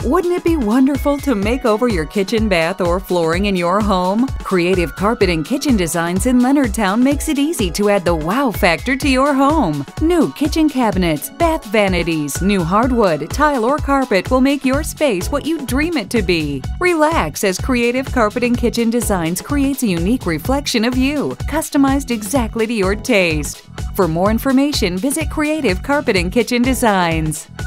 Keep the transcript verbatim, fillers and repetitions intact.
Wouldn't it be wonderful to make over your kitchen, bath, or flooring in your home? Creative Carpet and Kitchen Designs in Leonardtown makes it easy to add the wow factor to your home. New kitchen cabinets, bath vanities, new hardwood, tile, or carpet will make your space what you dream it to be. Relax as Creative Carpet and Kitchen Designs creates a unique reflection of you, customized exactly to your taste. For more information, visit Creative Carpet and Kitchen Designs.